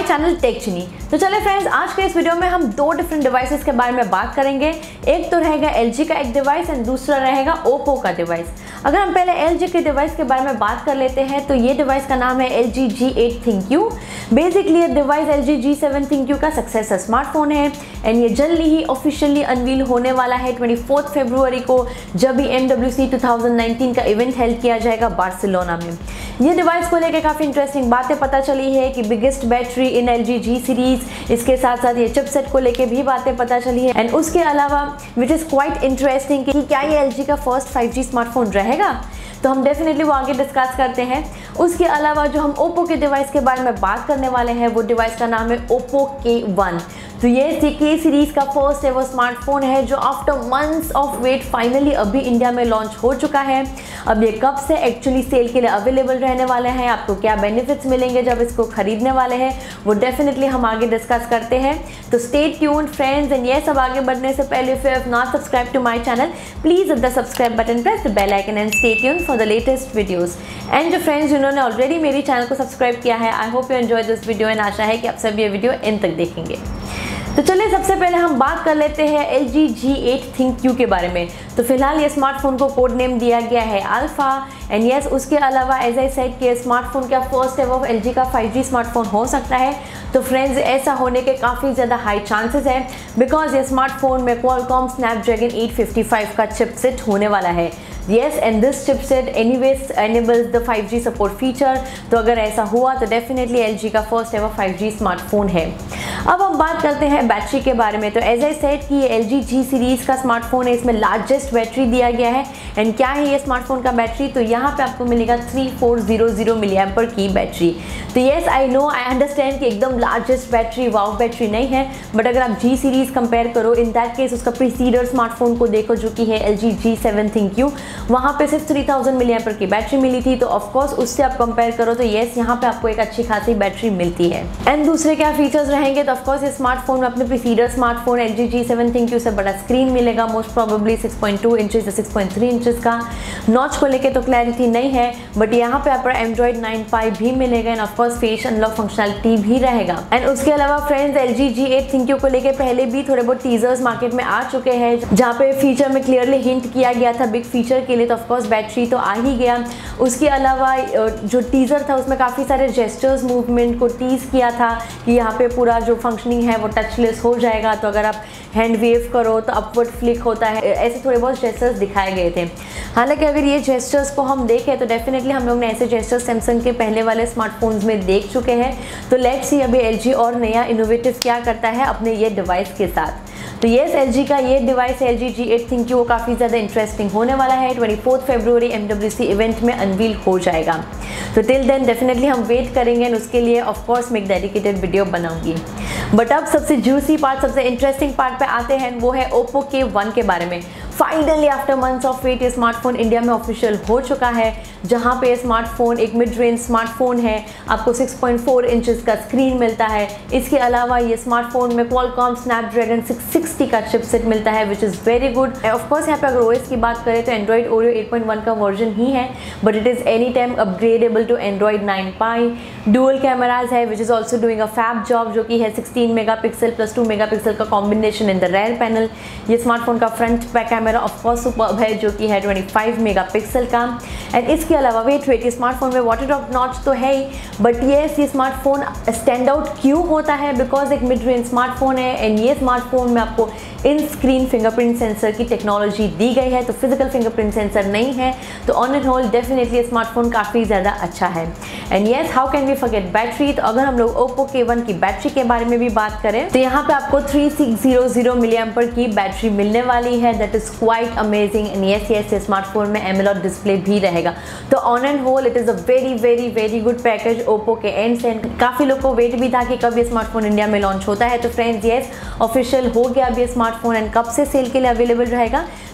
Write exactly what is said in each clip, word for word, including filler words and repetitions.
Channel take जिनी। तो चले friends, आज के इस वीडियो में हम दो डिफरेंट डिवाइसेस के बारे में बात करेंगे। एक तो रहेगा एलजी का एक डिवाइस एंड दूसरा रहेगा ओप्पो का डिवाइस। अगर हम पहले एलजी के डिवाइस के बारे में बात कर लेते हैं तो ये डिवाइस का नाम है L G G eight ThinQ. Basically ये device L G G seven ThinQ का सक्सेसर स्मार्टफोन है एंड ये जल्दी ही ऑफिशियली अनवील होने वाला है चौबीस फरवरी को, जब भी M W C two thousand nineteen का इवेंट हेल्ड किया जाएगा बार्सिलोना में। ये डिवाइस को लेकर काफ़ी इंटरेस्टिंग बातें पता चली है कि biggest battery in L G G series, इसके साथ साथ ये चिपसेट को लेकर भी बातें पता चली है एंड उसके अलावा विच इज़ क्वाइट इंटरेस्टिंग कि क्या ये एलजी का फर्स्ट फाइव जी स्मार्टफोन रहेगा, तो हम डेफिनेटली वो आगे डिस्कस करते हैं। उसके अलावा जो हम ओप्पो के डिवाइस के बारे में बात करने वाले हैं वो डिवाइस का नाम है ओप्पो के वन। तो ये के सीरीज का फर्स्ट एवर स्मार्टफोन है जो after months of wait finally अभी इंडिया में लॉन्च हो चुका है। अब ये कब से एक्चुअली सेल के लिए अवेलेबल रहने वाले हैं, आपको क्या बेनिफिट्स मिलेंगे जब इसको खरीदने वाले हैं, वो डेफिनेटली हम आगे डिस्कस करते हैं। तो स्टे ट्यून्ड फ्रेंड्स, एंड ये सब आगे बढ़ने से पहले if you have not subscribed to my channel, please hit the subscribe button, press the bell icon and stay tuned for the latest videos। And जो फ्रेंड्स जिन्होंने ऑलरेडी मेरी channel को सब्सक्राइब किया है, I hope you enjoy this video and आशा है कि आप सभी ये वीडियो एंड तक देखेंगे। तो चलिए सबसे पहले हम बात कर लेते हैं एल जी जी एट थिंक्यू के बारे में। तो फिलहाल ये स्मार्टफोन को कोड नेम दिया गया है अल्फा एंड यस, उसके अलावा एज आई सेड कि स्मार्टफोन का फर्स्ट एवर एलजी का फाइव जी स्मार्टफोन हो सकता है। तो फ्रेंड्स ऐसा होने के काफ़ी ज़्यादा हाई चांसेस है बिकॉज ये स्मार्टफोन में Qualcomm Snapdragon eight fifty five का चिपसेट होने वाला है। Yes, and this chipset anyways enables the five G support feature. तो अगर ऐसा हुआ तो डेफिनेटली एलजी का first ever five G smartphone है। अब हम बात करते हैं बैटरी के बारे में। तो एज आई सेड कि ये एलजी जी सीरीज का स्मार्टफोन है, इसमें लार्जेस्ट बैटरी दिया गया है एंड क्या है ये स्मार्टफोन का बैटरी, तो यहाँ पे आपको मिलेगा three four zero zero milli ampere की बैटरी। तो yes I know, I understand कि एकदम लार्जेस्ट बैटरी वाव बैटरी नहीं है, बट अगर आप जी सीरीज कंपेयर करो, इन दैट केस उसका प्रीसीडर स्मार्टफोन को देखो जो कि है एल जी जी सेवन थिंक्यू, वहाँ पे सिर्फ थ्री थाउजेंड मिली एम्पर की बैटरी मिली थी। तो ऑफ कोर्स उससे आप कंपेयर करो तो येस यहाँ पे आपको एक अच्छी खासी बैटरी मिलती है। एंड दूसरे क्या फीचर्स रहेंगे, तो ऑफ कोर्स इस स्मार्टफोन में अपने preceder smartphone L G G seven ThinQ से बड़ा स्क्रीन मिलेगा, most probably six point two inches या सिक्स पॉइंट थ्री इंचेस का। नॉच को लेके तो क्लैरिटी नहीं है, बट यहाँ पे आपको एंड्रॉइड नाइन पाई भी मिलेगा and of course face unlock functionality भी रहेगा। एंड उसके अलावा friends L G G eight ThinQ को लेके पहले भी थोड़े बहुत टीजर्स मार्केट में आ चुके हैं जहाँ पे फीचर में क्लियरली हिंट किया गया था बिग फीचर के लिए, तो ऑफ कोर्स बैटरी तो आ ही गया। उसके अलावा जो टीजर था उसमें काफ़ी सारे जेस्चर्स मूवमेंट को टीज किया था कि यहाँ पे पूरा जो फंक्शनिंग है वो टचलेस हो जाएगा, तो अगर आप हैंड वेव करो तो अपवर्ड फ्लिक होता है, ऐसे थोड़े बहुत जेस्चर्स दिखाए गए थे। हालांकि अगर ये जेस्चर्स को हम देखें तो डेफिनेटली हम लोग ने ऐसे जेस्चर्स सैमसंग के पहले वाले स्मार्टफोन्स में देख चुके हैं। तो लेट्स सी अभी एलजी और नया इनोवेटिव क्या करता है अपने ये डिवाइस के साथ। तो येस, एलजी का ये device L G G eight ThinQ वो काफ़ी ज़्यादा इंटरेस्टिंग होने वाला है। ट्वेंटी फोर्थ फरवरी एम डब्ल्यू सी इवेंट में अनवील हो जाएगा। तो टिल देन डेफिनेटली हम वेट करेंगे एंड उसके लिए ऑफ कोर्स मैं एक डेडिकेटेड वीडियो बनाऊंगी। बट अब सबसे जूसी पार्ट, सबसे इंटरेस्टिंग पार्ट पे आते हैं, वो है ओप्पो के वन के बारे में। Finally after months of wait ये स्मार्टफोन इंडिया में ऑफिशियल हो चुका है, जहाँ पे स्मार्टफोन एक मिड रेंज स्मार्टफोन है, आपको सिक्स पॉइंट फोर इंचेस का स्क्रीन मिलता है। इसके अलावा ये स्मार्टफोन में क्वालकॉम स्नैपड्रैगन सिक्स सिक्सटी का चिपसेट मिलता है which is very good. Of course यहाँ पे अगर ओएस की बात करें तो Android Oreo eight point one का वर्जन ही है, but it is any time upgradable to Android nine pie. Dual cameras है which is also doing a fab job, जो कि है sixteen mega pixel plus two mega pixel का combination in the rear panel. ये smartphone का front back camera of course superb है जो कि है ट्वेंटी फाइव मेगा पिक्सल का। एंड इसके अलावा वेट वेट ये स्मार्टफोन में वाटर ड्रॉप नॉच तो है ही, बट येस ये स्मार्टफोन स्टैंड आउट क्यों होता है, बिकॉज एक मिड रेंज स्मार्टफोन है एंड ये स्मार्टफोन में आपको इन स्क्रीन फिंगरप्रिंट सेंसर की टेक्नोलॉजी दी गई है, तो फिजिकल फिंगरप्रिंट सेंसर नहीं है। तो on and whole definitely smartphone काफ़ी ज़्यादा अच्छा है। And yes, how can we forget battery. तो अगर हम लोग ओप्पो के वन की बैटरी के बारे में भी बात करें तो यहाँ पे आपको three six zero zero milli ampere की बैटरी मिलने वाली है, that is quite amazing. And yes yes ये स्मार्टफोन में एमोलेड डिस्प्ले भी रहेगा। तो on and whole it is a very very very good package Oppo के एंड से। काफ़ी लोग को वेट भी था कि कब ये स्मार्टफोन इंडिया में लॉन्च होता है। तो फ्रेंड्स येस ऑफिशियल हो गया अब ये स्मार्टफोन एंड कब से सेल के लिए अवेलेबल रहेगा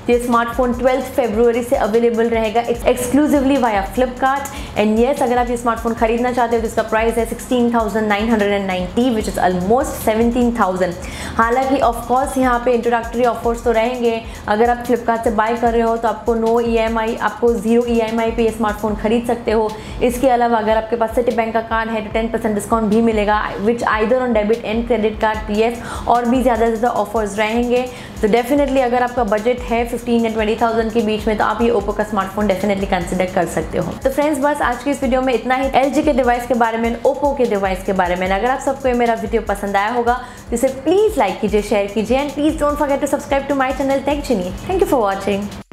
ये स्मार्टफोन ट्वेल्थ फरवरी से अवेलेबल रहेगा exclusively via Flipkart. And yes, अगर आप ये स्मार्टफोन खरीदना चाहते हो तो इसका प्राइस है sixteen thousand nine hundred ninety which is almost seventeen thousand. हालांकि ऑफकोर्स यहाँ पे इंट्रोडक्टरी ऑफर्स तो रहेंगे। अगर आप फ्लिपकार्ट से बाय कर रहे हो तो आपको नो ई एम आई, आपको जीरो ई एम आई पे ये स्मार्टफोन खरीद सकते हो। इसके अलावा अगर आपके पास सिटी बैंक का कार्ड है तो टेन परसेंट डिस्काउंट भी मिलेगा which either on debit and credit card. Yes, और भी ज़्यादा से ज़्यादा ऑफर्स रहेंगे। तो डेफिनेटली अगर आपका बजट है फिफ्टीन या ट्वेंटी थाउजेंड के बीच में तो आप ये ओप्पो का स्मार्टफोन डेफिनेटली कंसिडर कर सकते हो। तो फ्रेंड्स, बस आज की इस वीडियो में इतना ही एलजी के डिवाइस के बारे में, ओप्पो के डिवाइस के बारे में। अगर आप सबको ये मेरा वीडियो पसंद आया होगा तो इसे प्लीज़ लाइक कीजिए, शेयर कीजिए and please don't forget to subscribe to my channel think genie. Thank you for watching.